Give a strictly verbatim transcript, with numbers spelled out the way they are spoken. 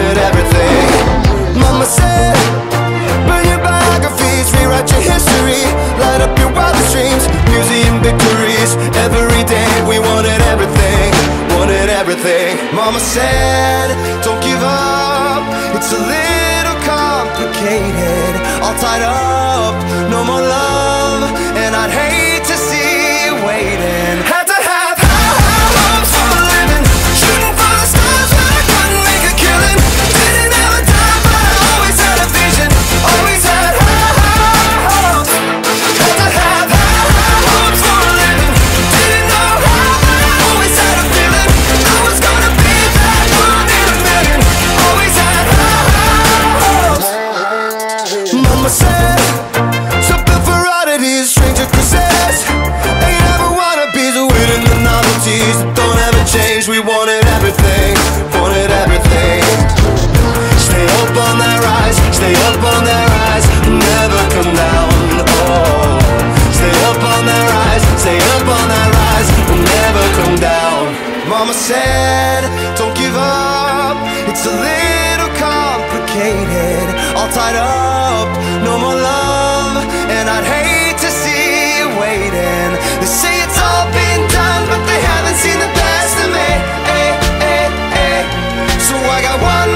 wanted everything. Mama said, burn your biographies, rewrite your history, light up your wildest dreams, museum victories. Every day we wanted everything, wanted everything. Mama said, don't give up, it's a little complicated, all tied up, no more love, and I'd hate to see you waiting. Had to have high, high hopes for a living, shooting for the stars when I couldn't make a killing. Didn't have a dime, but I always had a vision, always had high, high hopes. Had to have high, high hopes for a living, didn't know how, but I always had a feeling I was gonna be that one in a million. Always had high, high hopes. Mama said, something for oddities, stranger cruises, ain't ever wannabes, winning the novelties that don't ever change. We wanted everything, wanted everything. Stay up on that rise, stay up on that rise, never come down. Oh, stay up on that rise, stay up on that rise, we'll never come down. Mama said, don't give up, it's a little complicated, all tied up, no more love, and I'd hate to see you waiting. They say it's all been done, but they haven't seen the best of me. Ay, ay, ay. So I got one